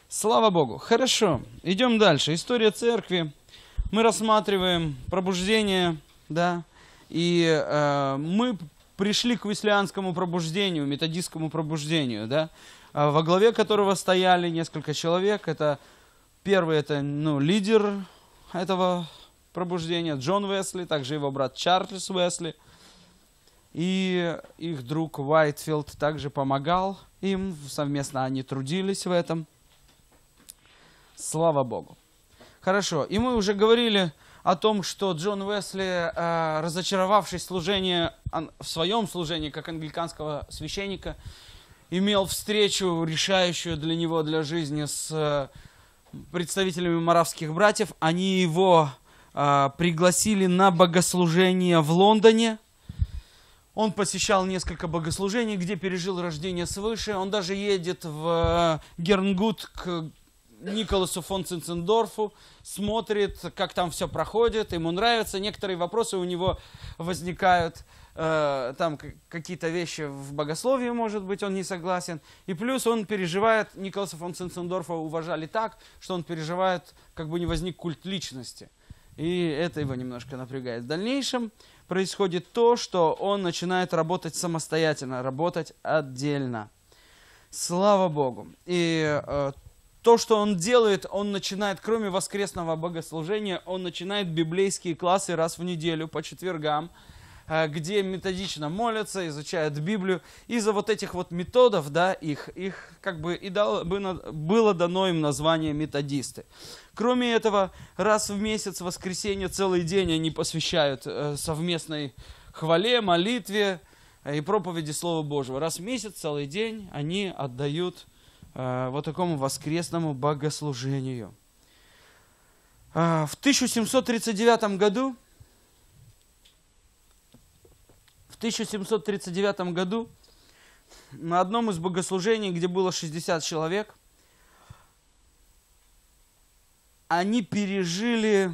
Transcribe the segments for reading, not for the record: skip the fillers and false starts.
Слава Богу. Хорошо, идем дальше. История церкви. Мы рассматриваем пробуждение, да, и мы пришли к веслианскому пробуждению, методистскому пробуждению, да, во главе которого стояли несколько человек. Первый это лидер этого пробуждения, Джон Уэсли, также его брат Чарльз Уэсли. И их друг Уайтфилд также помогал им, совместно они трудились в этом. Слава Богу. Хорошо, и мы уже говорили о том, что Джон Уэсли, разочаровавшись в своем служении как англиканского священника, имел встречу, решающую для него, для жизни, с представителями моравских братьев. Они его пригласили на богослужение в Лондоне. Он посещал несколько богослужений, где пережил рождение свыше. Он даже едет в Гернгут к Николасу фон Цинцендорфу, смотрит, как там все проходит, ему нравится. Некоторые вопросы у него возникают, там какие-то вещи в богословии, может быть, он не согласен. И плюс он переживает, Николаса фон Цинцендорфа уважали так, что он переживает, как бы не возник культ личности. И это его немножко напрягает. В дальнейшем происходит то, что он начинает работать самостоятельно, работать отдельно. Слава Богу. И то, что он делает, он начинает, кроме воскресного богослужения, он начинает библейские классы раз в неделю по четвергам, где методично молятся, изучают Библию. Из-за вот этих вот методов, да, их как бы было дано им название методисты. Кроме этого, раз в месяц, в воскресенье, целый день они посвящают совместной хвале, молитве и проповеди Слова Божьего. Раз в месяц, целый день они отдают вот такому воскресному богослужению. В 1739 году на одном из богослужений, где было 60 человек, они пережили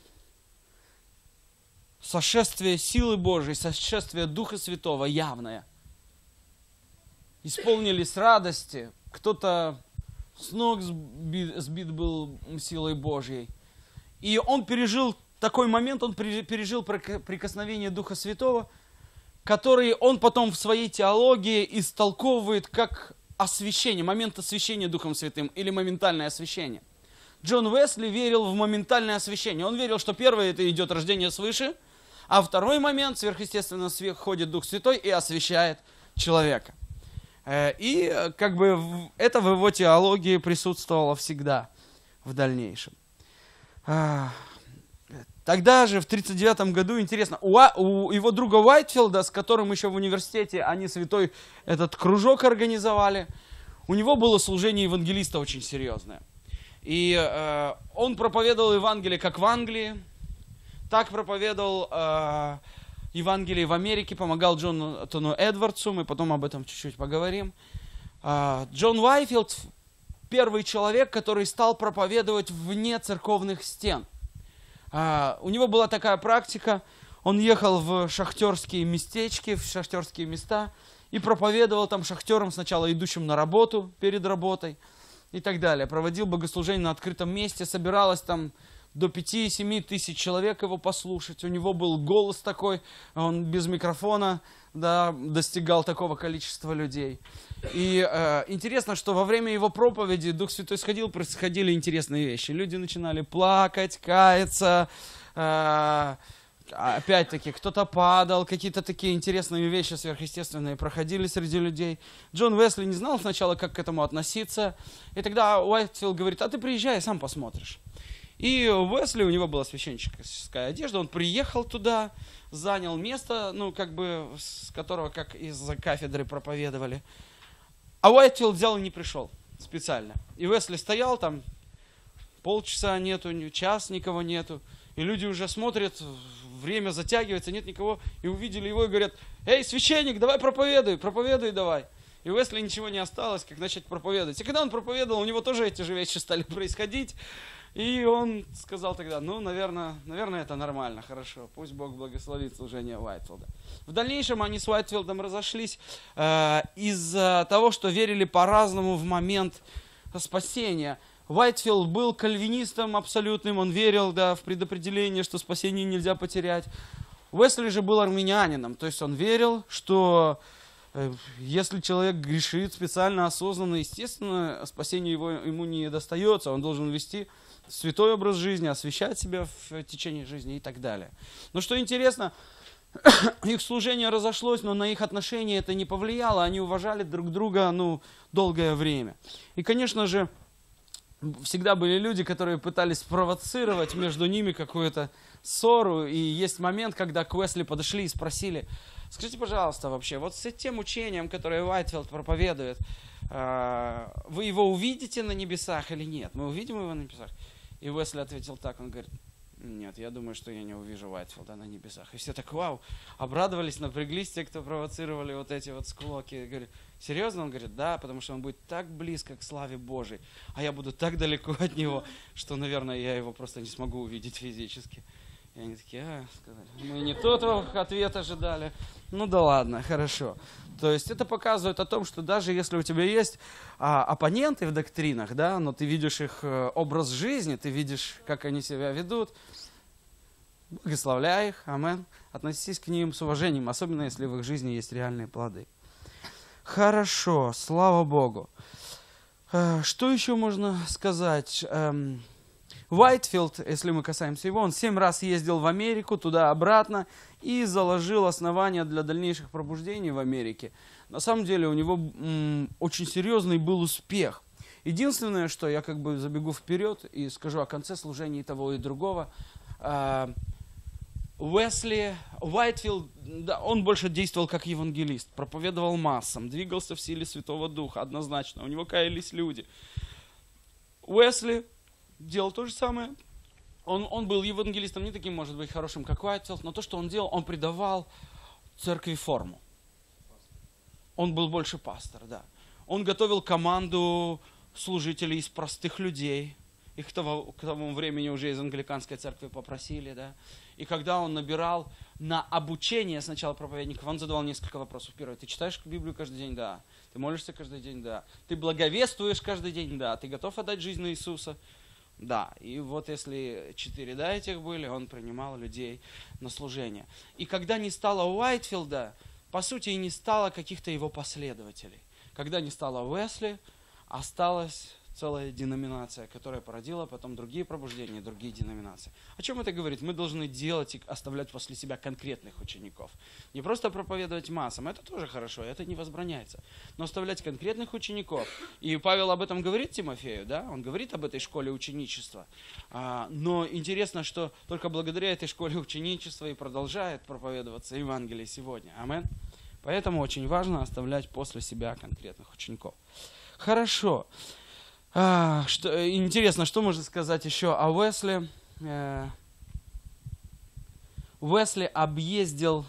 сошествие силы Божией, сошествие Духа Святого явное. Исполнились радости, кто-то с ног сбит был силой Божьей. И он пережил такой момент, он пережил прикосновение Духа Святого, который он потом в своей теологии истолковывает как освящение, момент освящения Духом Святым или моментальное освящение. Джон Уэсли верил в моментальное освящение. Он верил, что первое это идет рождение свыше, а второй момент, сверхъестественно, входит Дух Святой и освящает человека. И как бы это в его теологии присутствовало всегда в дальнейшем. Тогда же, в 1939 году, интересно, у его друга Уайтфилда, с которым еще в университете они святой этот кружок организовали, у него было служение евангелиста очень серьезное. И он проповедовал Евангелие как в Англии, так проповедовал Евангелие в Америке, помогал Джонатану Эдвардсу, мы потом об этом чуть-чуть поговорим. Джон Уайтфилд первый человек, который стал проповедовать вне церковных стен. У него была такая практика, он ехал в шахтерские местечки, в шахтерские места и проповедовал там шахтерам, сначала идущим на работу, перед работой и так далее. Проводил богослужение на открытом месте, собиралось там до 5-7 тысяч человек его послушать. У него был голос такой, он без микрофона, да, достигал такого количества людей. И интересно, что во время его проповеди Дух Святой сходил, происходили интересные вещи. Люди начинали плакать, каяться, опять-таки кто-то падал, какие-то такие интересные вещи сверхъестественные проходили среди людей. Джон Уэсли не знал сначала, как к этому относиться. И тогда Уайтфилд говорит: а ты приезжай, сам посмотришь. И Уэсли, у него была священническая одежда, он приехал туда, занял место, ну, как бы, с которого, как из-за кафедры проповедовали. А Уайтфилд взял и не пришел специально. И Уэсли стоял там, полчаса нету, час никого нету. И люди уже смотрят, время затягивается, нет никого. И увидели его и говорят: эй, священник, давай проповедуй давай. И у Уэсли ничего не осталось, как начать проповедовать. И когда он проповедовал, у него тоже эти же вещи стали происходить. И он сказал тогда: ну, наверное, это нормально, хорошо, пусть Бог благословит служение Уайтфилда. В дальнейшем они с Уайтфилдом разошлись из-за того, что верили по-разному в момент спасения. Уайтфилд был кальвинистом абсолютным, он верил, да, в предопределение, что спасение нельзя потерять. Уэсли же был армянином, то есть он верил, что если человек грешит специально, осознанно, естественно, спасение ему не достается, он должен вести святой образ жизни, освящать себя в течение жизни и так далее. Но что интересно, их служение разошлось, но на их отношения это не повлияло, они уважали друг друга, долгое время. И, конечно же, всегда были люди, которые пытались спровоцировать между ними какую-то ссору, и есть момент, когда к Уэсли подошли и спросили: скажите, пожалуйста, вообще, вот с тем учением, которое Уайтфилд проповедует, вы его увидите на небесах или нет? Мы увидим его на небесах? И Уэсли ответил так, он говорит: нет, я думаю, что я не увижу Уайтфилда на небесах. И все так, вау, обрадовались, напряглись те, кто провоцировали вот эти вот склоки. Говорит: серьезно? Он говорит: да, потому что он будет так близко к славе Божией, а я буду так далеко от него, что, наверное, я его просто не смогу увидеть физически. И они такие: сказали, мы не тот ответ ожидали. Ну да ладно, хорошо. То есть это показывает о том, что даже если у тебя есть оппоненты в доктринах, да, но ты видишь их образ жизни, ты видишь, как они себя ведут, благословляй их, амен, относись к ним с уважением, особенно если в их жизни есть реальные плоды. Хорошо, слава Богу. Что еще можно сказать? Уайтфилд, если мы касаемся его, он 7 раз ездил в Америку, туда-обратно, и заложил основания для дальнейших пробуждений в Америке. На самом деле у него очень серьезный был успех. Единственное, что я как бы забегу вперед и скажу о конце служения того и другого. Уайтфилд, да, он больше действовал как евангелист, проповедовал массам, двигался в силе Святого Духа, однозначно, у него каялись люди. Уэсли делал то же самое. Он был евангелистом не таким, может быть, хорошим, как Уайтфилд, но то, что он делал, он придавал церкви форму. Он был больше пастор, да. Он готовил команду служителей из простых людей. Их к тому времени уже из англиканской церкви попросили, да. И когда он набирал на обучение сначала проповедников, он задавал несколько вопросов. Первое: ты читаешь Библию каждый день? Да. Ты молишься каждый день? Да. Ты благовествуешь каждый день? Да. Ты готов отдать жизнь на Иисуса? Да, и вот если 4 да этих были, он принимал людей на служение. И когда не стало Уайтфилда, по сути и не стало каких-то его последователей. Когда не стало Уэсли, осталась целая деноминация, которая породила потом другие пробуждения, другие деноминации. О чем это говорит? Мы должны делать и оставлять после себя конкретных учеников. Не просто проповедовать массам, это тоже хорошо, это не возбраняется. Но оставлять конкретных учеников. И Павел об этом говорит Тимофею, да? Он говорит об этой школе ученичества. Но интересно, что только благодаря этой школе ученичества и продолжает проповедоваться Евангелие сегодня. Амин. Поэтому очень важно оставлять после себя конкретных учеников. Хорошо. Интересно, что можно сказать еще о Уэсли? Уэсли объездил...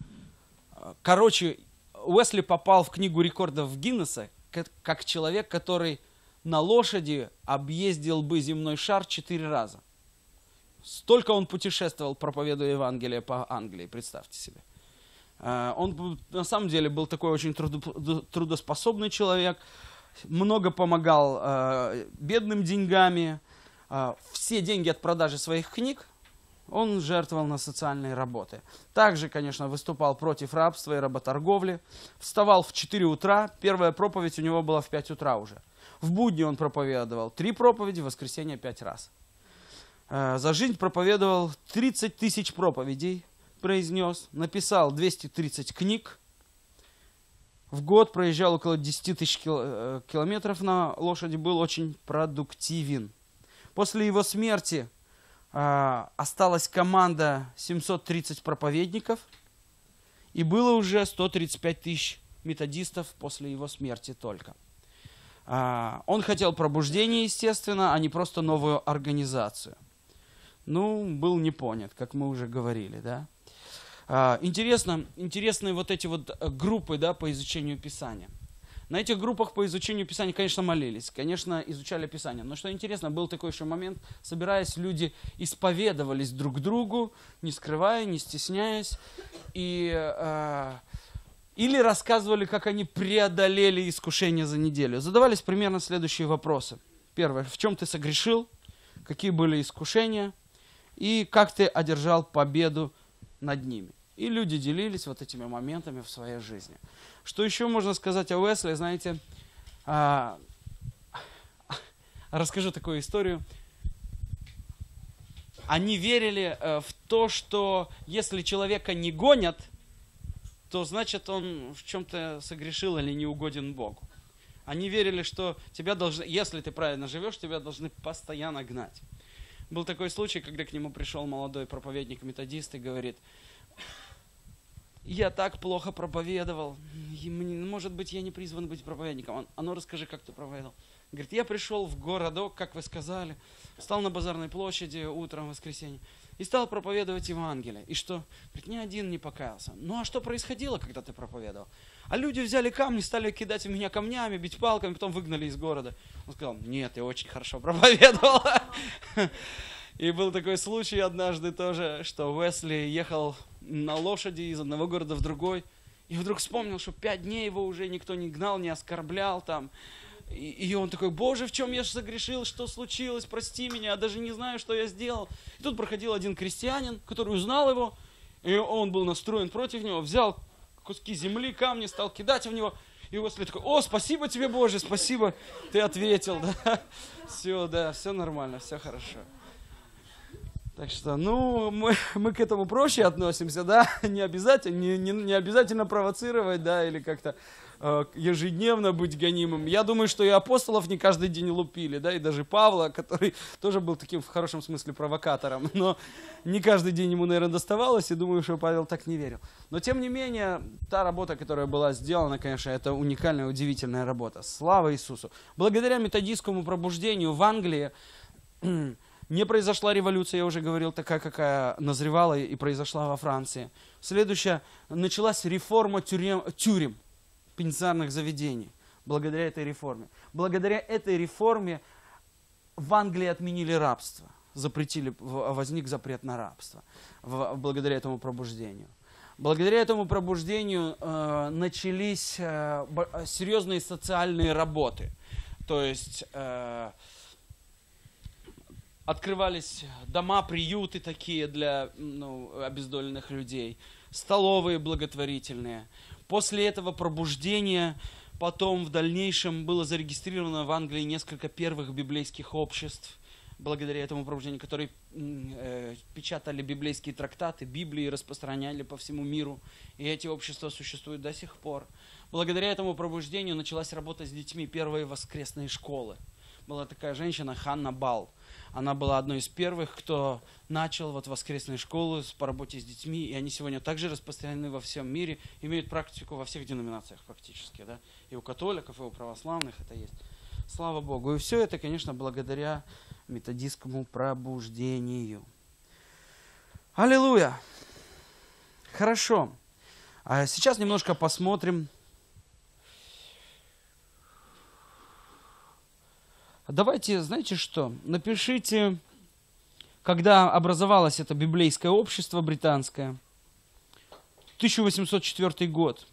Уэсли попал в книгу рекордов Гиннесса как человек, который на лошади объездил бы земной шар 4 раза. Столько он путешествовал, проповедуя Евангелие по Англии, представьте себе. Он на самом деле был такой очень трудоспособный человек, много помогал бедным деньгами, все деньги от продажи своих книг он жертвовал на социальные работы. Также, конечно, выступал против рабства и работорговли, вставал в 4 утра, первая проповедь у него была в 5 утра уже. В будни он проповедовал 3 проповеди, в воскресенье 5 раз. За жизнь проповедовал 30 тысяч проповедей, произнес, написал 230 книг, в год проезжал около 10 тысяч километров на лошади, был очень продуктивен. После его смерти осталась команда 730 проповедников, и было уже 135 тысяч методистов после его смерти только. Он хотел пробуждения, естественно, а не просто новую организацию. Был не понят, как мы уже говорили, да. Интересные вот эти вот группы, да, по изучению Писания. На этих группах по изучению Писания, конечно, молились, конечно, изучали Писание. Но что интересно, был такой еще момент, собираясь, люди исповедовались друг другу, не скрывая, не стесняясь. И или рассказывали, как они преодолели искушение за неделю. Задавались примерно следующие вопросы. Первое, в чем ты согрешил, какие были искушения, и как ты одержал победу над ними. И люди делились вот этими моментами в своей жизни. Что еще можно сказать о Уэсли, знаете, расскажу такую историю. Они верили в то, что если человека не гонят, то значит он в чем-то согрешил или не угоден Богу. Они верили, что тебя должны, если ты правильно живешь, тебя должны постоянно гнать. Был такой случай, когда к нему пришел молодой проповедник-методист и говорит: я так плохо проповедовал, может быть, я не призван быть проповедником. А ну расскажи, как ты проповедовал. Говорит, я пришел в городок, как вы сказали, встал на базарной площади утром в воскресенье и стал проповедовать Евангелие. И что? Говорит, ни один не покаялся. Ну а что происходило, когда ты проповедовал? А люди взяли камни, стали кидать в меня камнями, бить палками, потом выгнали из города. Он сказал, нет, я очень хорошо проповедовал. И был такой случай однажды тоже, что Уэсли ехал на лошади из одного города в другой, и вдруг вспомнил, что 5 дней его уже никто не гнал, не оскорблял там. И он такой, Боже, в чем я согрешил, что случилось, прости меня, я даже не знаю, что я сделал. И тут проходил один крестьянин, который узнал его, и он был настроен против него, взял куски земли, камни, стал кидать в него. И Уэсли такой, о, спасибо тебе, Боже, спасибо, ты ответил. Да, все нормально, все хорошо. Так что, ну, мы к этому проще относимся, да, не обязательно провоцировать, да, или как-то ежедневно быть гонимым. Я думаю, что и апостолов не каждый день лупили, да, и даже Павла, который тоже был таким в хорошем смысле провокатором, но не каждый день ему, наверное, доставалось, и думаю, что Павел так не верил. Но, тем не менее, та работа, которая была сделана, конечно, это уникальная, удивительная работа. Слава Иисусу! Благодаря методистскому пробуждению в Англии не произошла революция, я уже говорил, такая, какая назревала и произошла во Франции. Следующая, началась реформа тюрем, пенитенциарных заведений, благодаря этой реформе. Благодаря этой реформе в Англии отменили рабство, возник запрет на рабство, благодаря этому пробуждению. Благодаря этому пробуждению начались серьезные социальные работы, то есть открывались дома, приюты такие для обездоленных людей, столовые благотворительные. После этого пробуждения потом в дальнейшем было зарегистрировано в Англии несколько первых библейских обществ, благодаря этому пробуждению, которые печатали библейские трактаты, Библии распространяли по всему миру. И эти общества существуют до сих пор. Благодаря этому пробуждению началась работа с детьми, первые воскресные школы. Была такая женщина Ханна Балл. Она была одной из первых, кто начал воскресные школы по работе с детьми, и они сегодня также распространены во всем мире, имеют практику во всех деноминациях практически, да? И у католиков, и у православных это есть. Слава Богу. И все это, конечно, благодаря методистскому пробуждению. Аллилуйя! Хорошо. А сейчас немножко посмотрим. Давайте, знаете что, напишите, когда образовалось это библейское общество британское, 1804 год.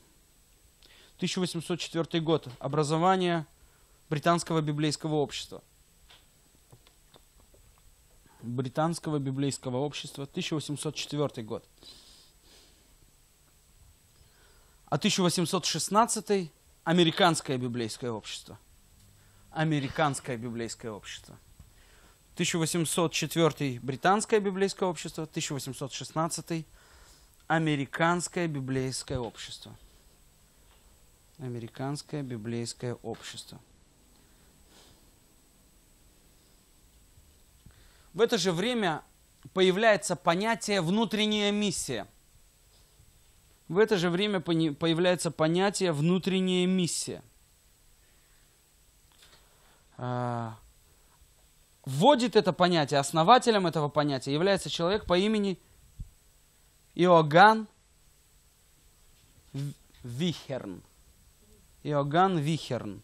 1804 год, образование британского библейского общества. Британского библейского общества, 1804 год. А 1816 американское библейское общество. Американское библейское общество. 1804 британское библейское общество, 1816 американское библейское общество. Американское библейское общество. В это же время появляется понятие «внутренняя миссия». В это же время появляется понятие «внутренняя миссия». Вводит это понятие, основателем этого понятия является человек по имени Иоганн Вихерн. Иоганн Вихерн.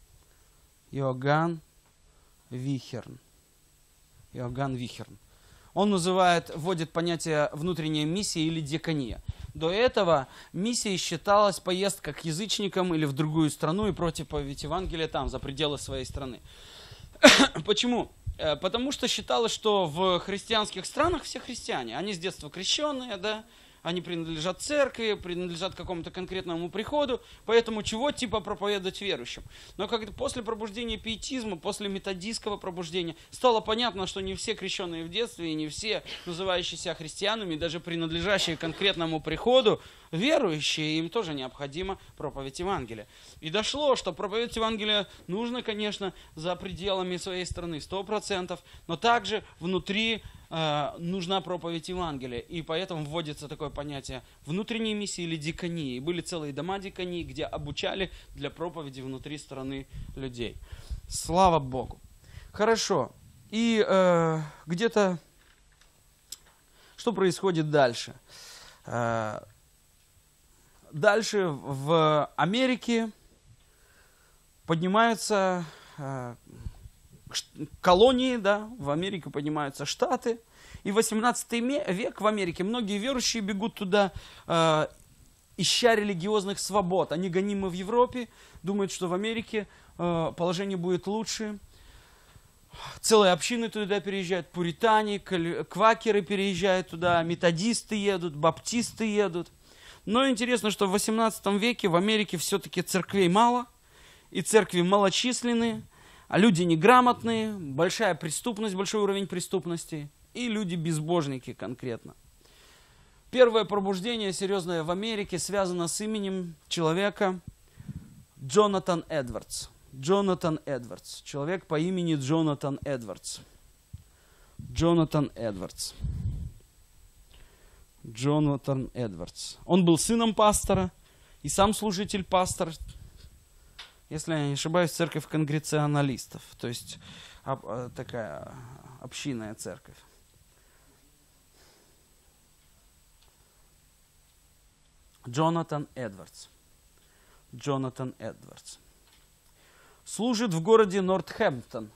Иоганн Вихерн. Иоганн Вихерн. он вводит понятие внутренняя миссия или диакония. До этого миссией считалась поездка к язычникам или в другую страну и проповедь Евангелия там, за пределы своей страны. Почему? Потому что считалось, что в христианских странах все христиане, они с детства крещенные, да, они принадлежат церкви, принадлежат какому-то конкретному приходу, поэтому чего типа проповедовать верующим. Но когда после пробуждения пиетизма, после методистского пробуждения, стало понятно, что не все крещенные в детстве, и не все называющие себя христианами, даже принадлежащие конкретному приходу, верующие, им тоже необходима проповедь Евангелия. И дошло, что проповедь Евангелия нужно, конечно, за пределами своей страны 100%, но также внутри нужна проповедь Евангелия. И поэтому вводится такое понятие внутренней миссии или диаконии. И были целые дома диаконии, где обучали для проповеди внутри страны людей. Слава Богу. Хорошо. И где-то что происходит дальше? Дальше в Америке поднимаются колонии, да, в Америке поднимаются штаты. И в 18 век в Америке многие верующие бегут туда, ища религиозных свобод. Они гонимы в Европе, думают, что в Америке положение будет лучше. Целые общины туда переезжают, пуритане, квакеры переезжают туда, методисты едут, баптисты едут. Но интересно, что в 18 веке в Америке все-таки церквей мало, и церкви малочисленные, а люди неграмотные, большая преступность, большой уровень преступности, и люди-безбожники конкретно. Первое пробуждение серьезное в Америке связано с именем человека Джонатан Эдвардс. Джонатан Эдвардс. Человек по имени Джонатан Эдвардс. Джонатан Эдвардс. Джонатан Эдвардс. Он был сыном пастора и сам служитель-пастор, если я не ошибаюсь, церковь конгрегационалистов, то есть такая общинная церковь. Джонатан Эдвардс. Джонатан Эдвардс. Служит в городе Нортхэмптон.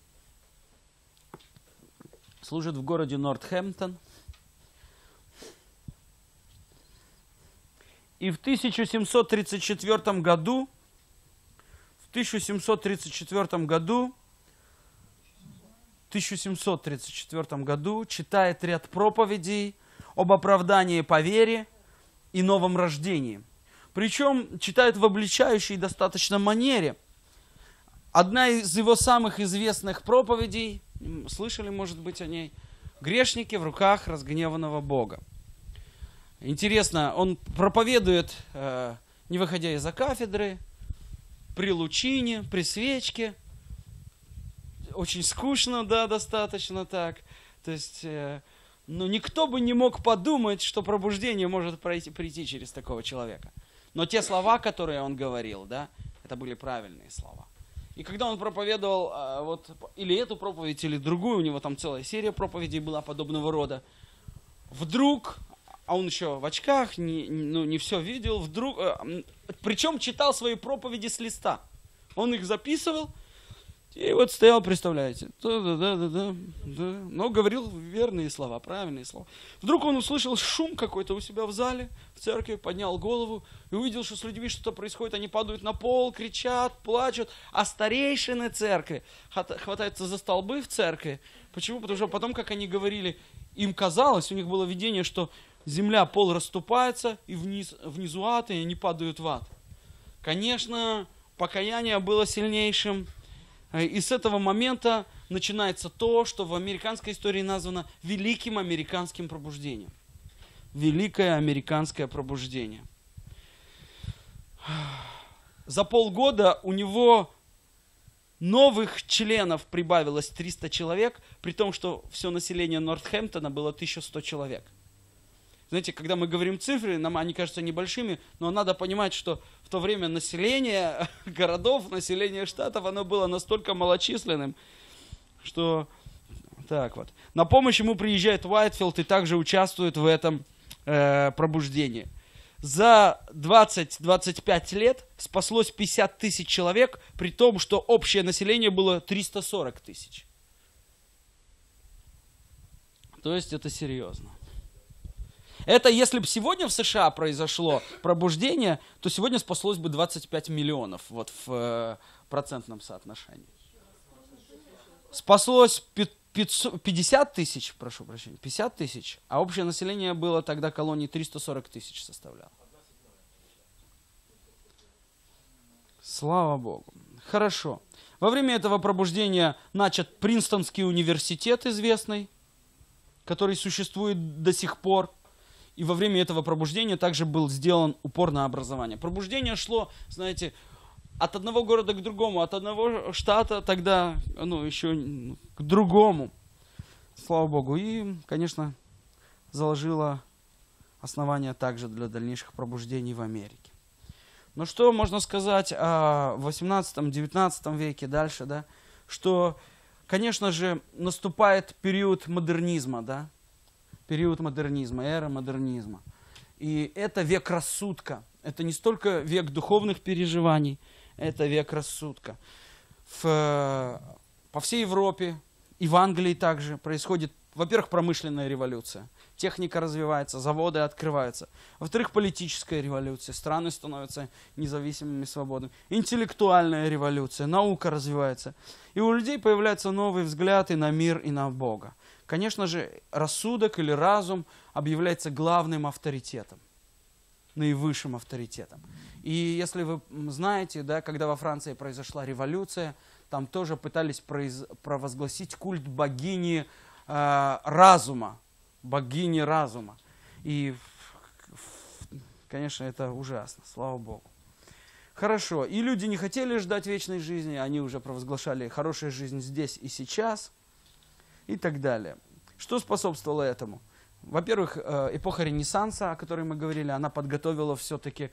Служит в городе Нортхэмптон. И в 1734 году, в 1734 году читает ряд проповедей об оправдании по вере и новом рождении. Причем читает в обличающей достаточно манере. Одна из его самых известных проповедей, слышали, может быть, о ней, «Грешники в руках разгневанного Бога». Интересно, он проповедует, не выходя из-за кафедры, при лучине, при свечке. Очень скучно, да, достаточно так. То есть, но никто бы не мог подумать, что пробуждение может прийти через такого человека. Но те слова, которые он говорил, да, это были правильные слова. И когда он проповедовал вот или эту проповедь, или другую, у него там целая серия проповедей была подобного рода, вдруг, а он еще в очках, не все видел, вдруг, причем читал свои проповеди с листа. Он их записывал, и вот стоял, представляете, да, но говорил верные слова, правильные слова. Вдруг он услышал шум какой-то у себя в зале, в церкви, поднял голову и увидел, что с людьми что-то происходит. Они падают на пол, кричат, плачут, а старейшины церкви хватаются за столбы в церкви. Почему? Потому что потом, как они говорили, им казалось, у них было видение, что земля, пол расступается, и внизу ад, и они падают в ад. Конечно, покаяние было сильнейшим. И с этого момента начинается то, что в американской истории названо Великим американским пробуждением. Великое американское пробуждение. За полгода у него новых членов прибавилось 300 человек, при том, что все население Нортхэмптона было 1100 человек. Знаете, когда мы говорим цифры, нам они кажутся небольшими, но надо понимать, что в то время население городов, население штатов, оно было настолько малочисленным, что так вот. На помощь ему приезжает Уайтфилд и также участвует в этом пробуждении. За 20-25 лет спаслось 50 тысяч человек, при том, что общее население было 340 тысяч. То есть это серьезно. Это если бы сегодня в США произошло пробуждение, то сегодня спаслось бы 25 миллионов вот в процентном соотношении. Спаслось 50 тысяч, прошу прощения, 50 тысяч, а общее население было тогда колонии 340 тысяч составляло. Слава Богу. Хорошо. Во время этого пробуждения начат Принстонский университет известный, который существует до сих пор. И во время этого пробуждения также был сделан упор на образование. Пробуждение шло, знаете, от одного города к другому, от одного штата тогда, еще к другому. Слава Богу. И, конечно, заложило основания также для дальнейших пробуждений в Америке. Но что можно сказать о 18-19 веке дальше, да? Что, конечно же, наступает период модернизма, да? Период модернизма, эра модернизма. И это век рассудка. Это не столько век духовных переживаний, это век рассудка. По всей Европе и в Англии также происходит, во-первых, промышленная революция. Техника развивается, заводы открываются. Во-вторых, политическая революция. Страны становятся независимыми, свободными. Интеллектуальная революция, наука развивается. И у людей появляется новый взгляд и на мир, и на Бога. Конечно же, рассудок или разум объявляется главным авторитетом, наивысшим авторитетом. И если вы знаете, да, когда во Франции произошла революция, там тоже пытались провозгласить культ богини разума. Богини разума. И, конечно, это ужасно, слава Богу. Хорошо. И люди не хотели ждать вечной жизни, они уже провозглашали хорошая жизнь здесь и сейчас. И так далее. Что способствовало этому? Во-первых, эпоха Ренессанса, о которой мы говорили, она подготовила все-таки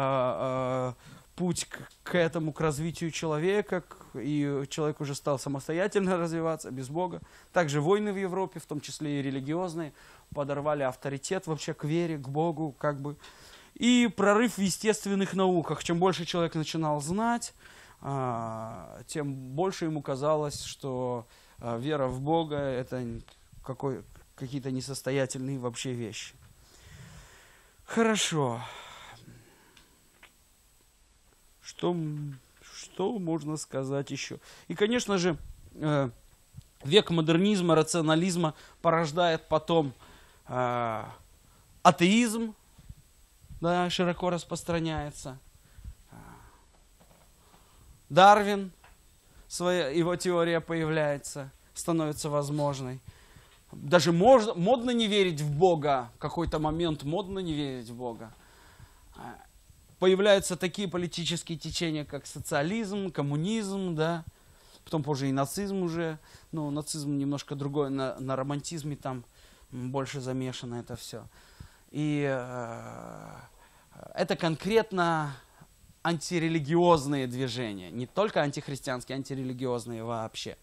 путь к этому, к развитию человека, и человек уже стал самостоятельно развиваться, без Бога. Также войны в Европе, в том числе и религиозные, подорвали авторитет вообще к вере, к Богу, как бы. И прорыв в естественных науках. Чем больше человек начинал знать, тем больше ему казалось, что вера в Бога – это какие-то несостоятельные вообще вещи. Хорошо. Что можно сказать еще? И, конечно же, век модернизма, рационализма порождает потом атеизм, да, широко распространяется. Дарвин, его теория появляется, становится возможной. Даже модно не верить в Бога, в какой-то момент модно не верить в Бога. Появляются такие политические течения, как социализм, коммунизм, да, потом позже и нацизм уже, но нацизм немножко другой, на романтизме там больше замешано это все. И это конкретно антирелигиозные движения, не только антихристианские, антирелигиозные вообще.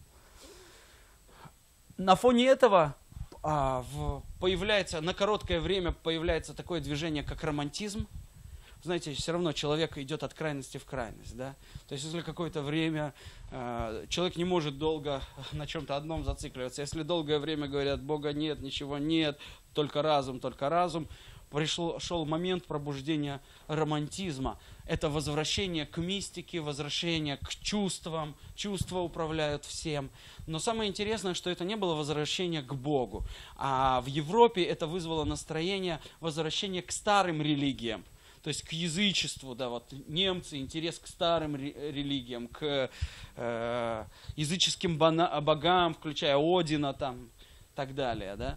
На фоне этого появляется, на короткое время появляется такое движение, как романтизм. Знаете, все равно человек идет от крайности в крайность, да? То есть, если какое-то время человек не может долго на чем-то одном зацикливаться, если долгое время говорят, Бога нет, ничего нет, только разум, шел момент пробуждения романтизма. Это возвращение к мистике, возвращение к чувствам. Чувства управляют всем. Но самое интересное, что это не было возвращение к Богу. А в Европе это вызвало настроение возвращения к старым религиям. То есть к язычеству, да, вот немцы, интерес к старым религиям, к языческим богам, включая Одина там, и так далее, да.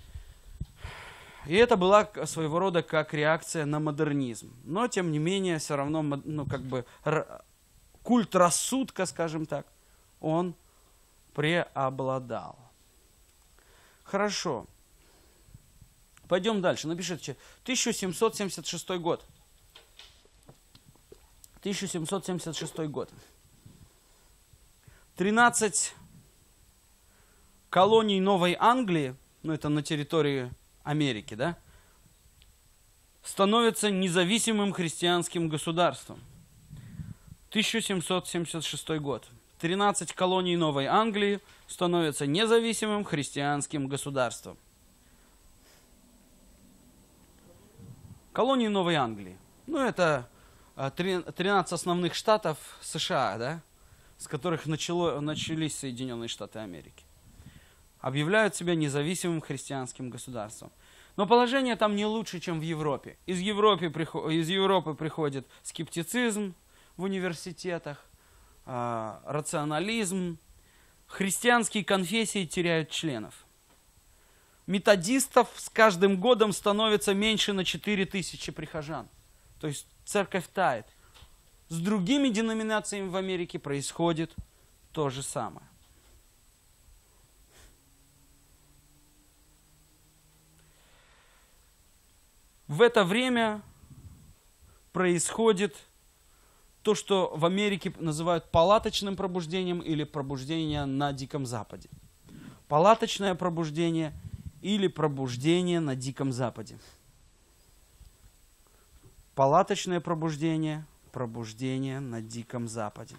И это была своего рода как реакция на модернизм. Но, тем не менее, все равно, культ рассудка, скажем так, он преобладал. Хорошо. Пойдем дальше. Напишите. 1776 год. 1776 год. 13 колоний Новой Англии, это на территории Америки, да, становятся независимым христианским государством. 1776 год. 13 колоний Новой Англии становятся независимым христианским государством. колонии Новой Англии. Ну, это 13 основных штатов США, да, с которых начались Соединенные Штаты Америки. Объявляют себя независимым христианским государством. Но положение там не лучше, чем в Европе. Из Европы приходит скептицизм в университетах, рационализм. Христианские конфессии теряют членов. Методистов с каждым годом становится меньше на 4000 прихожан. То есть церковь тает. С другими деноминациями в Америке происходит то же самое. В это время происходит то, что в Америке называют палаточным пробуждением или пробуждение на Диком Западе. Палаточное пробуждение или пробуждение на Диком Западе. Палаточное пробуждение, пробуждение на Диком Западе.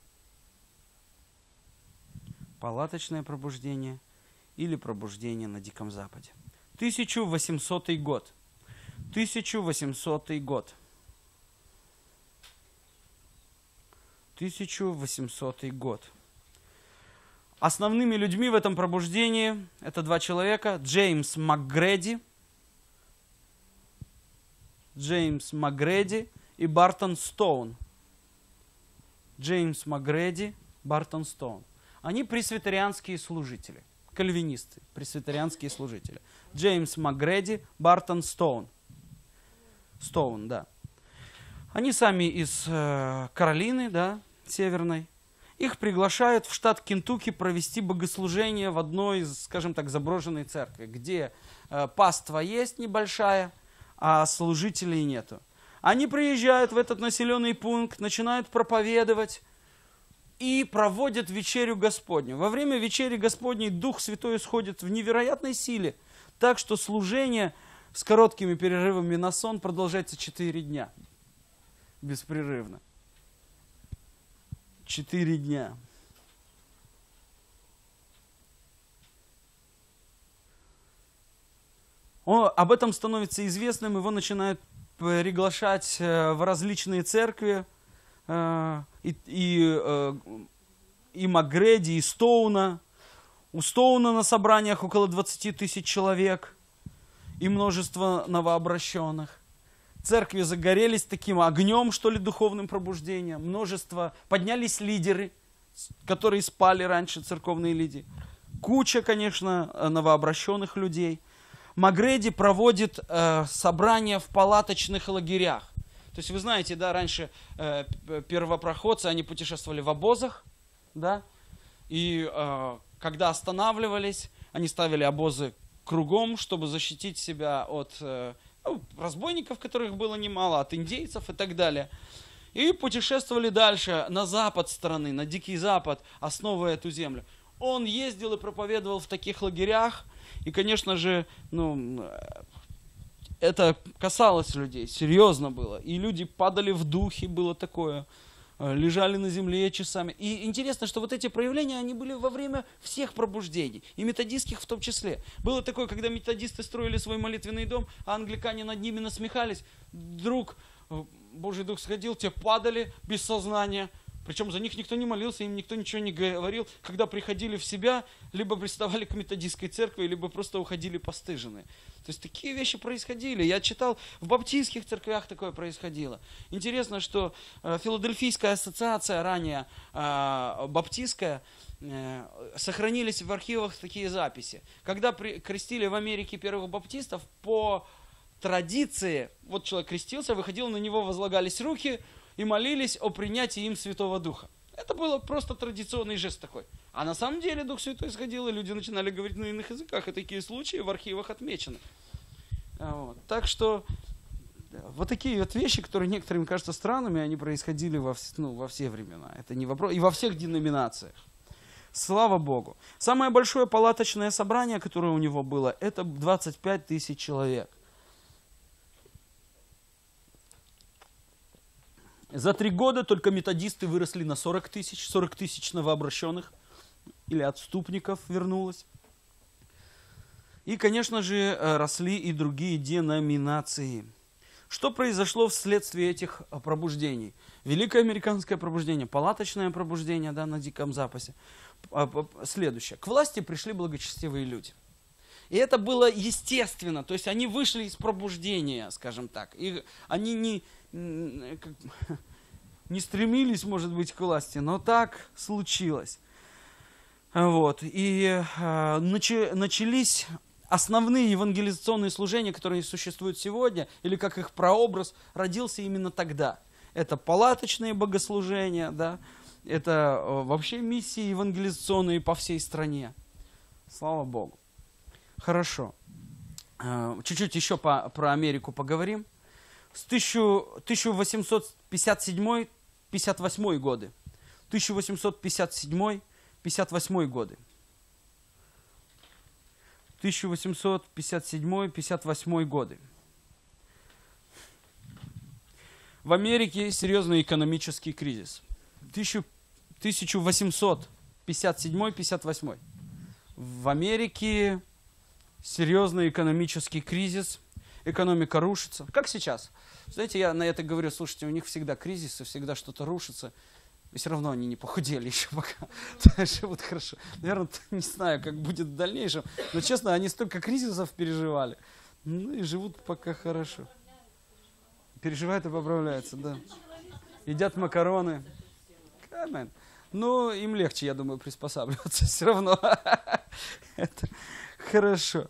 Палаточное пробуждение или пробуждение на Диком Западе. 1800 год. 1800 год. 1800 год. Основными людьми в этом пробуждении это два человека. Джеймс МакГреди и Бартон Стоун. Джеймс МакГреди, Бартон Стоун. Они пресвитерианские служители, кальвинисты, пресвитерианские служители. Джеймс МакГреди, Бартон Стоун. Стоун, да. Они сами из Каролины, да, северной. Их приглашают в штат Кентукки провести богослужение в одной из, скажем так, заброшенной церкви, где паства есть небольшая, а служителей нету. Они приезжают в этот населенный пункт, начинают проповедовать и проводят вечерю Господню. Во время вечери Господней Дух Святой сходит в невероятной силе, так что служение с короткими перерывами на сон продолжается 4 дня. Беспрерывно. 4 дня. Об этом становится известным, его начинают приглашать в различные церкви, и МакГреди, и Стоуна. У Стоуна на собраниях около 20 000 человек и множество новообращенных. Церкви загорелись таким огнем, что ли, духовным пробуждением. Множество, поднялись лидеры, которые спали раньше, церковные лидеры. Куча, конечно, новообращенных людей. МакГреди проводит собрания в палаточных лагерях. То есть вы знаете, да, раньше первопроходцы, они путешествовали в обозах, да, и когда останавливались, они ставили обозы кругом, чтобы защитить себя от разбойников, которых было немало, от индейцев и так далее. И путешествовали дальше на запад страны, на Дикий Запад, основывая эту землю. Он ездил и проповедовал в таких лагерях, и, конечно же, это касалось людей, серьезно было. И люди падали в духе, было такое, лежали на земле часами. И интересно, что вот эти проявления, они были во время всех пробуждений, и методистских в том числе. Было такое, когда методисты строили свой молитвенный дом, а англикане над ними насмехались. Вдруг Божий Дух сходил, те падали без сознания. Причем за них никто не молился, им никто ничего не говорил. Когда приходили в себя, либо приставали к методистской церкви, либо просто уходили постыженные. То есть такие вещи происходили. Я читал, в баптистских церквях такое происходило. Интересно, что Филадельфийская ассоциация, ранее баптистская, сохранились в архивах такие записи. Когда крестили в Америке первых баптистов, по традиции, вот человек крестился, выходил, на него возлагались руки, и молились о принятии им Святого Духа. Это был просто традиционный жест такой. А на самом деле Дух Святой сходил, и люди начинали говорить на иных языках. И такие случаи в архивах отмечены. Вот. Так что вот такие вот вещи, которые некоторым кажутся странными, они происходили во все времена. Это не вопрос. И во всех деноминациях. Слава Богу. Самое большое палаточное собрание, которое у него было, это 25 000 человек. За 3 года только методисты выросли на 40 000, 40 000 новообращенных или отступников вернулось. И, конечно же, росли и другие деноминации. Что произошло вследствие этих пробуждений? Великое американское пробуждение, палаточное пробуждение, да, на Диком Западе. Следующее. К власти пришли благочестивые люди. И это было естественно, то есть они вышли из пробуждения, скажем так. И они не стремились, может быть, к власти, но так случилось. Вот. И начались основные евангелизационные служения, которые существуют сегодня, или как их прообраз, родился именно тогда. Это палаточные богослужения, да, это вообще миссии евангелизационные по всей стране. Слава Богу. Хорошо. Чуть-чуть еще про Америку поговорим. С 1857-58 годы. 1857-58 годы. 1857-58 годы. В Америке серьезный экономический кризис. 1857-58. В Америке серьезный экономический кризис. Экономика рушится. Как сейчас? Знаете, я на это говорю, слушайте, у них всегда кризисы, всегда что-то рушится. И все равно они не похудели еще пока. Живут хорошо. Наверное, не знаю, как будет в дальнейшем. Но честно, они столько кризисов переживали. Ну и живут пока хорошо. Переживают и поправляются, да. Едят макароны. Amen. Ну, им легче, я думаю, приспосабливаться все равно. Это хорошо.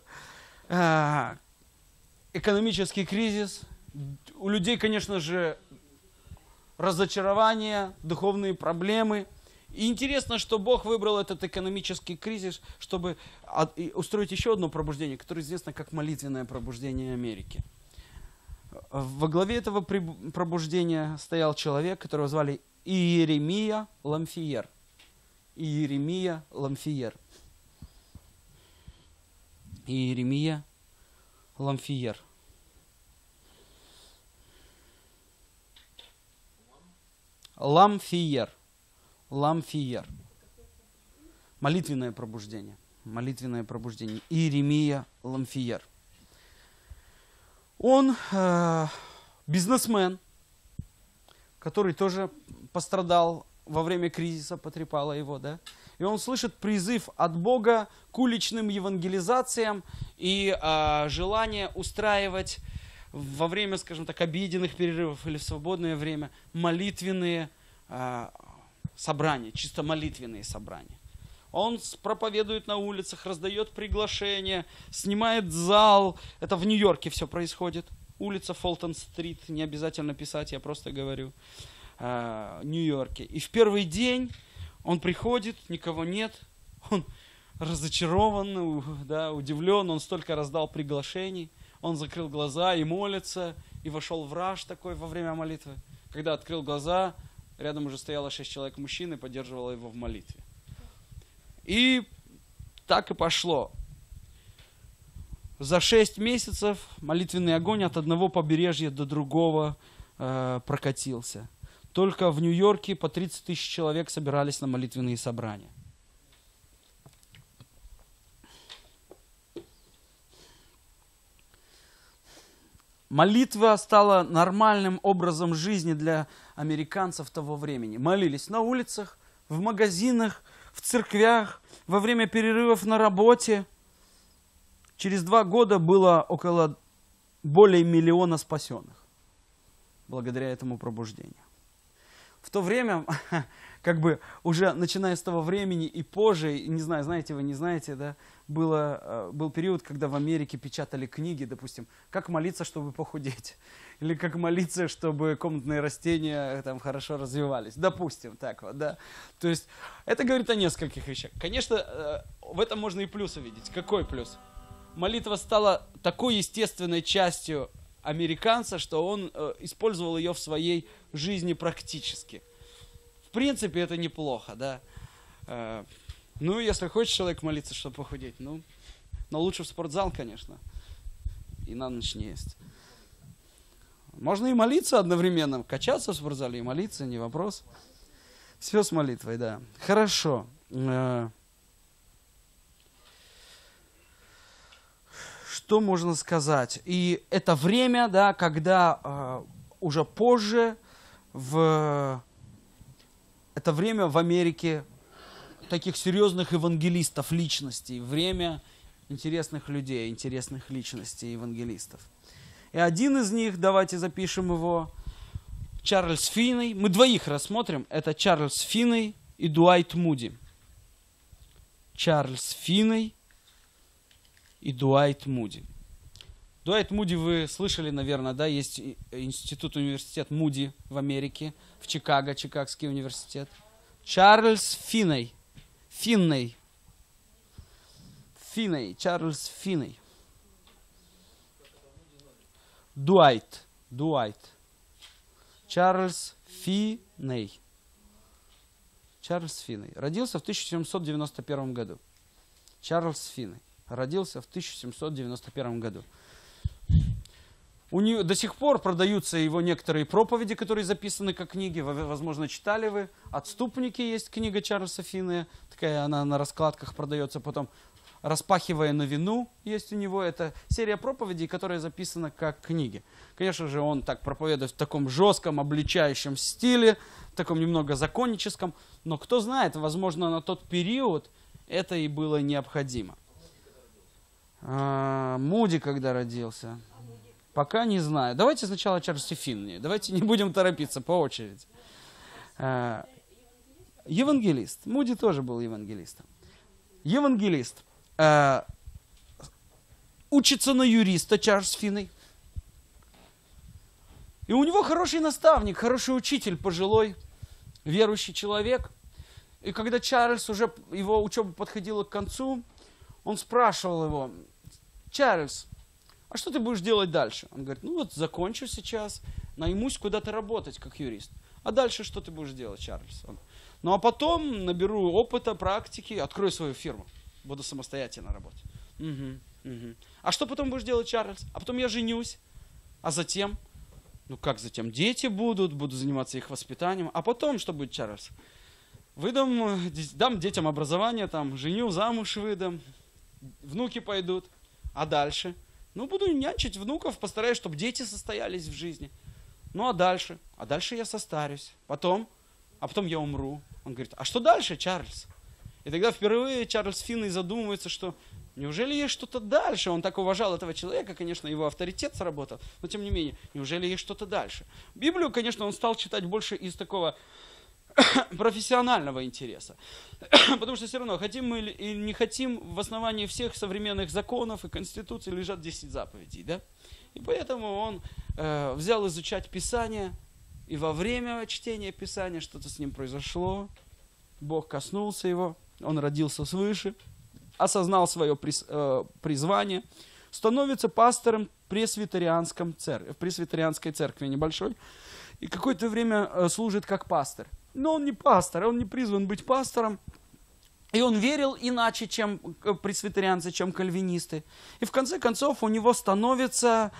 Экономический кризис. У людей, конечно же, разочарование, духовные проблемы. И интересно, что Бог выбрал этот экономический кризис, чтобы устроить еще одно пробуждение, которое известно как молитвенное пробуждение Америки. Во главе этого пробуждения стоял человек, которого звали Иеремия Ламфиер. Иеремия Ламфиер. Иеремия Ламфиер. Ламфиер. Ламфиер. Молитвенное пробуждение. Молитвенное пробуждение. Иеремия Ламфиер. Он бизнесмен, который тоже пострадал во время кризиса, потрепало его, да? И он слышит призыв от Бога к уличным евангелизациям и желание устраивать во время, скажем так, обеденных перерывов или в свободное время молитвенные собрания, чисто молитвенные собрания. Он проповедует на улицах, раздает приглашения, снимает зал. Это в Нью-Йорке все происходит. Улица Фултон-стрит, не обязательно писать, я просто говорю. Нью-Йорке. И в первый день он приходит, никого нет. Он разочарован, да, удивлен, он столько раздал приглашений. Он закрыл глаза и молится, и вошел в раж такой во время молитвы. Когда открыл глаза, рядом уже стояло 6 человек мужчин и поддерживало его в молитве. И так и пошло. За 6 месяцев молитвенный огонь от одного побережья до другого прокатился. Только в Нью-Йорке по 30 тысяч человек собирались на молитвенные собрания. Молитва стала нормальным образом жизни для американцев того времени. Молились на улицах, в магазинах, в церквях, во время перерывов на работе. Через 2 года было более 1 миллиона спасенных благодаря этому пробуждению. В то время, как бы уже начиная с того времени и позже, не знаю, знаете вы, не знаете, да, был период, когда в Америке печатали книги, допустим, как молиться, чтобы похудеть, или как молиться, чтобы комнатные растения там хорошо развивались, допустим, так вот, да. То есть это говорит о нескольких вещах. Конечно, в этом можно и плюс увидеть. Какой плюс? Молитва стала такой естественной частью американца, что он использовал ее в своей жизни практически. В принципе, это неплохо, да. Ну, если хочет человек молиться, чтобы похудеть, но лучше в спортзал, конечно, и на ночь не есть. Можно и молиться одновременно, качаться в спортзале и молиться, не вопрос. Все с молитвой, да. что можно сказать? И это время, да, когда уже позже, это время в Америке таких серьезных евангелистов, личностей, время интересных людей, интересных личностей, евангелистов. И один из них, давайте запишем его, Чарльз Финней. Мы двоих рассмотрим. Это Чарльз Финней и Дуайт Муди. Чарльз Финней и Дуайт Муди. Дуайт Муди вы слышали, наверное, да? Есть университет Муди в Америке, в Чикаго, Чикагский университет. Чарльз Финней. Финней. Финней. Чарльз Финней. Дуайт. Дуайт. Чарльз Финней. Чарльз Финней. Родился в 1791 году. Чарльз Финней. Родился в 1791 году. У него до сих пор продаются его некоторые проповеди, которые записаны как книги. Возможно, читали вы. «Отступники» есть книга Чарльза Финнея. Такая она на раскладках продается. Потом «Распахивая новину» есть у него. Это серия проповедей, которая записана как книги. Конечно же, он так проповедует в таком жестком, обличающем стиле, в таком немного законническом. Но кто знает, возможно, на тот период это и было необходимо. Муди когда родился? Пока не знаю. Давайте сначала Чарльз Финней. Давайте не будем торопиться по очереди. Евангелист. Муди тоже был евангелистом. Евангелист. Учится на юриста Чарльз Финней. И у него хороший наставник, хороший учитель, пожилой, верующий человек. И когда Чарльз уже, его учеба подходила к концу, он спрашивал его: «Чарльз, а что ты будешь делать дальше?» Он говорит: «Ну вот закончу сейчас, наймусь куда-то работать как юрист. А дальше что ты будешь делать, Чарльз?» «Ну а потом наберу опыта, практики, открою свою фирму, буду самостоятельно работать». «Угу. А что потом будешь делать, Чарльз?» «А потом я женюсь. А затем?» «Ну как затем? Дети будут, буду заниматься их воспитанием. А потом что будет, Чарльз?» «Дам детям образование, там, женю, замуж выдам, внуки пойдут. А дальше?» «Ну, буду нянчить внуков, постараюсь, чтобы дети состоялись в жизни. Ну, а дальше?» «А дальше я состарюсь. А потом я умру». Он говорит: «А что дальше, Чарльз?» И тогда впервые Чарльз Финней задумывается, что неужели есть что-то дальше? Он так уважал этого человека, конечно, его авторитет сработал, но тем не менее, неужели есть что-то дальше? Библию, конечно, он стал читать больше из такого профессионального интереса. Потому что все равно, хотим мы или не хотим, в основании всех современных законов и конституций лежат 10 заповедей. Да? И поэтому он взял изучать Писание, и во время чтения Писания что-то с ним произошло. Бог коснулся его, он родился свыше, осознал свое призвание, становится пастором пресвитерианской церкви небольшой, и какое-то время служит как пастор. Но он не пастор, он не призван быть пастором. И он верил иначе, чем пресвитерианцы, чем кальвинисты. И в конце концов у него становится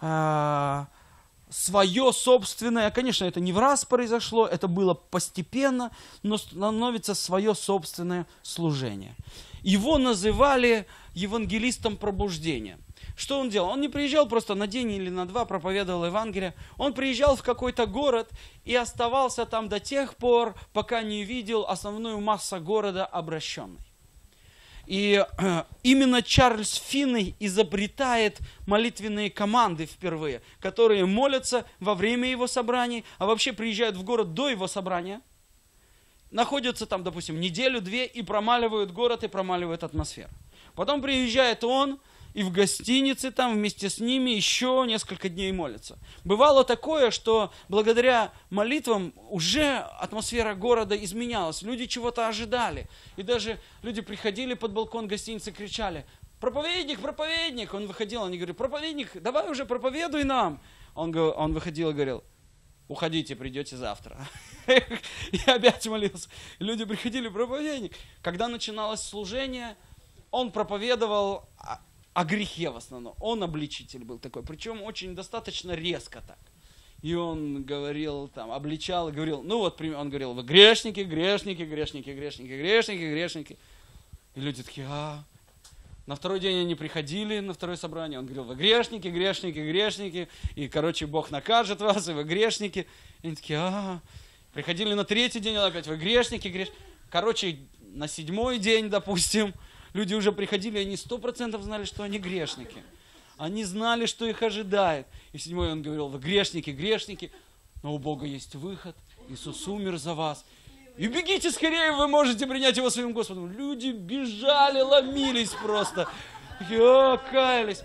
свое собственное, конечно, это не в раз произошло, это было постепенно, но становится свое собственное служение. Его называли евангелистом пробуждения. Что он делал? Он не приезжал просто на день или на два, проповедовал Евангелие. Он приезжал в какой-то город и оставался там до тех пор, пока не видел основную массу города обращенной. И именно Чарльз Финней изобретает молитвенные команды впервые, которые молятся во время его собраний, а вообще приезжают в город до его собрания, находятся там, допустим, неделю-две и промаливают город и промаливают атмосферу. Потом приезжает он, и в гостинице там вместе с ними еще несколько дней молятся. Бывало такое, что благодаря молитвам уже атмосфера города изменялась. Люди чего-то ожидали. И даже люди приходили под балкон гостиницы и кричали: «Проповедник, проповедник!» Он выходил, они говорили: «Проповедник, давай уже проповедуй нам!» Он выходил и говорил: «Уходите, придете завтра». И опять молился. Люди приходили: «Проповедник». Когда начиналось служение, он проповедовал о грехе в основном. Он обличитель был такой, причем очень достаточно резко так. И он говорил, там, обличал и говорил, ну вот, он говорил: «Вы грешники, грешники, грешники, грешники, грешники, грешники». И люди такие: На второй день они приходили на второе собрание, он говорил: вы грешники, грешники, грешники, и, короче, Бог накажет вас, и вы грешники. И они такие: ага. Приходили на третий день, он опять: вы грешники, грешники. Короче, на 7-й день, допустим, люди уже приходили, и они 100% знали, что они грешники. Они знали, что их ожидает. И в 7-й он говорил: вы грешники, грешники, но у Бога есть выход, Иисус умер за вас. И бегите скорее, вы можете принять Его своим Господом. Люди бежали, ломились просто. Каялись.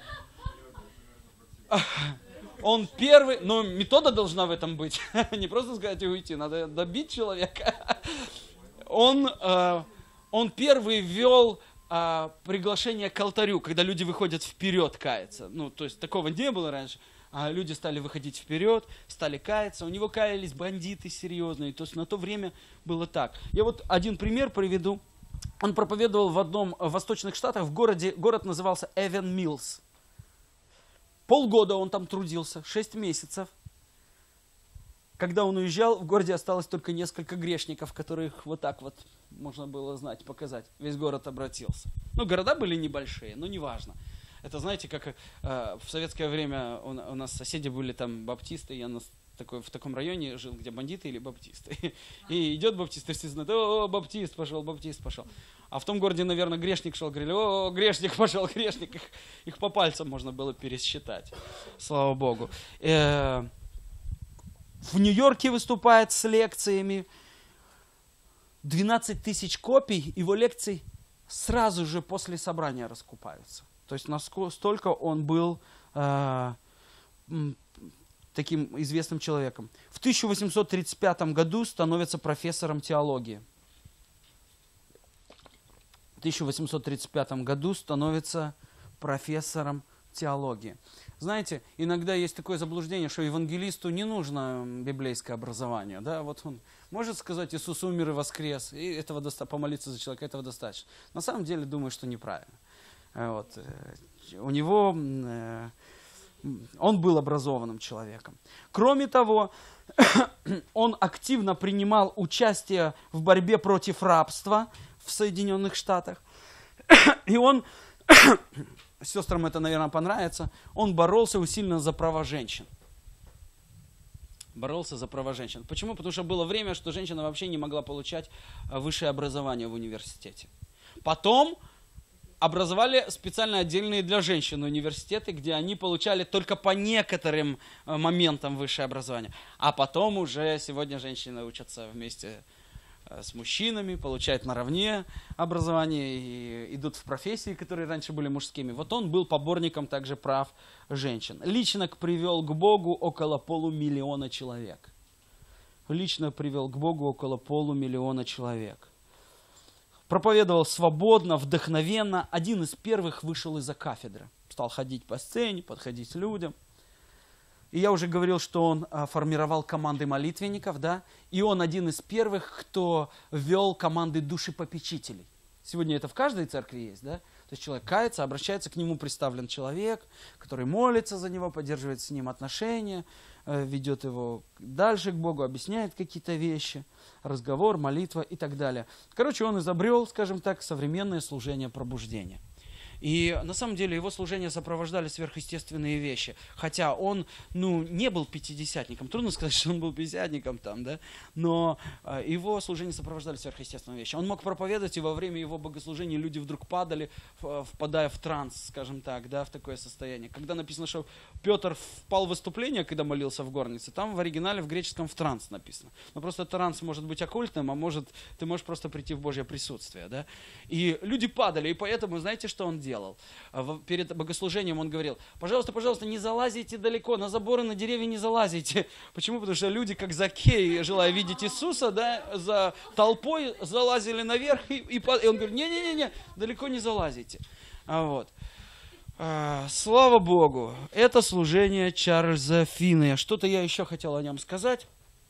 Он первый, но метода должна в этом быть. Не просто сказать и уйти, надо добить человека. Он первый ввел приглашение к алтарю, когда люди выходят вперед каяться. Ну, то есть такого не было раньше. Люди стали выходить вперед, стали каяться. У него каялись бандиты серьезные. То есть на то время было так. Я вот один пример приведу. Он проповедовал в одном восточных штатах, город назывался Эвен Миллс. Полгода он там трудился, 6 месяцев. Когда он уезжал, в городе осталось только несколько грешников, которых вот так вот можно было знать, показать. Весь город обратился. Ну, города были небольшие, но неважно. Это, знаете, как в советское время у нас соседи были там баптисты, я в таком районе жил, где бандиты или баптисты. И идет баптист, и все знают: о, баптист пошел, баптист пошел. А в том городе, наверное, грешник шел, говорили: о, грешник пошел, грешник. Их по пальцам можно было пересчитать. Слава Богу. В Нью-Йорке выступает с лекциями. 12 тысяч копий его лекций сразу же после собрания раскупаются. То есть настолько он был таким известным человеком. В 1835 году становится профессором теологии. В 1835 году становится профессором теологии. Знаете, иногда есть такое заблуждение, что евангелисту не нужно библейское образование. Да? Вот он может сказать: Иисус умер и воскрес, и этого помолиться за человека, этого достаточно. На самом деле, думаю, что неправильно. Вот. У него, он был образованным человеком. Кроме того, он активно принимал участие в борьбе против рабства в Соединенных Штатах. И он, сестрам это, наверное, понравится, он боролся усиленно за права женщин. Боролся за права женщин. Почему? Потому что было время, что женщина вообще не могла получать высшее образование в университете. Потом образовали специально отдельные для женщин университеты, где они получали только по некоторым моментам высшее образование. А потом уже сегодня женщины учатся вместе с мужчинами, получают наравне образование и идут в профессии, которые раньше были мужскими. Вот он был поборником также прав женщин. Лично привел к Богу около 500 000 человек. Лично привел к Богу около 500 000 человек. Проповедовал свободно, вдохновенно. Один из первых вышел из-за кафедры. Стал ходить по сцене, подходить к людям. И я уже говорил, что он формировал команды молитвенников, да? И он один из первых, кто вел команды душепопечителей. Сегодня это в каждой церкви есть, да? То есть человек кается, обращается, к нему представлен человек, который молится за него, поддерживает с ним отношения, ведет его дальше к Богу, объясняет какие-то вещи, разговор, молитва и так далее. Короче, он изобрел, скажем так, современное служение пробуждения. И на самом деле его служение сопровождали сверхъестественные вещи. Хотя он, не был пятидесятником. Трудно сказать, что он был пятидесятником там, да? Но его служение сопровождали сверхъестественные вещи. Он мог проповедовать, и во время его богослужения люди вдруг падали, впадая в транс, скажем так, да, в такое состояние. Когда написано, что Петр впал в выступление, когда молился в горнице, там в оригинале, в греческом, в транс написано. Но просто транс может быть оккультным, а ты можешь просто прийти в Божье присутствие, да? И люди падали, и поэтому, знаете, что он делал? Перед богослужением он говорил: пожалуйста, пожалуйста, не залазите далеко, на заборы, на деревья не залазите. Почему? Потому что люди, как Закей, желая видеть Иисуса, да, за толпой залазили наверх, и он говорит: не-не-не, далеко не залазите. Слава Богу, это служение Чарльза Финнея. Что-то я еще хотел о нем сказать.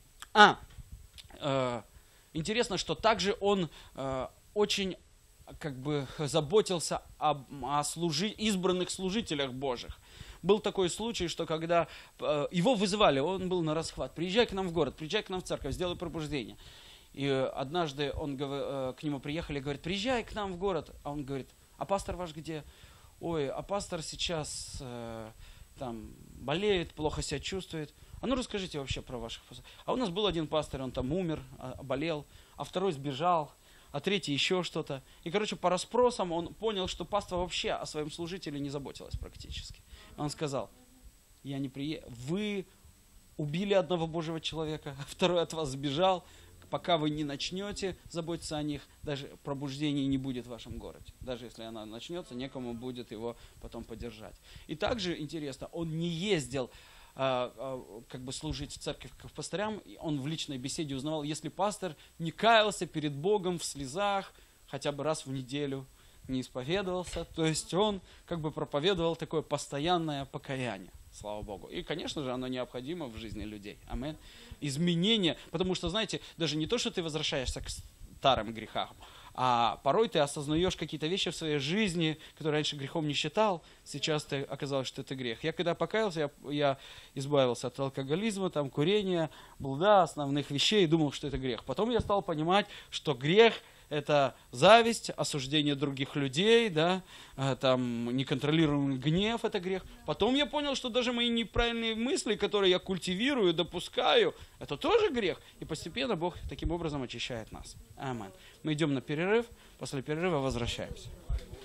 Интересно, что также он очень заботился о избранных служителях Божьих. Был такой случай, что когда его вызывали, он был на расхват: приезжай к нам в город, приезжай к нам в церковь, сделай пробуждение. И однажды к нему приехали и говорят: приезжай к нам в город. А он говорит: А пастор ваш где? Ой, а пастор сейчас там болеет, плохо себя чувствует. А ну расскажите вообще про ваших пасторов. А у нас был один пастор, он там умер, болел, а второй сбежал, а третий еще что-то. И, короче, по расспросам он понял, что паства вообще о своем служителе не заботилась практически. Он сказал, я не приеду, вы убили одного Божьего человека, а второй от вас сбежал, пока вы не начнете заботиться о них, даже пробуждения не будет в вашем городе. Даже если она начнется, некому будет его потом поддержать. И также интересно, он не ездил как бы служить в церковь к пастырям, он в личной беседе узнавал, если пастор не каялся перед Богом в слезах, хотя бы раз в неделю не исповедовался, то есть он как бы проповедовал такое постоянное покаяние. Слава Богу. И, конечно же, оно необходимо в жизни людей. Аминь. Изменение, потому что, знаете, даже не то, что ты возвращаешься к старым грехам, а порой ты осознаешь какие-то вещи в своей жизни, которые раньше грехом не считал, сейчас ты оказалось, что это грех. Я когда покаялся, я избавился от алкоголизма, там, курения, блуда, основных вещей, и думал, что это грех. Потом я стал понимать, что грех – это зависть, осуждение других людей, да, там, неконтролируемый гнев – это грех. Потом я понял, что даже мои неправильные мысли, которые я культивирую, допускаю, это тоже грех. И постепенно Бог таким образом очищает нас. Аминь. Мы идем на перерыв, после перерыва возвращаемся.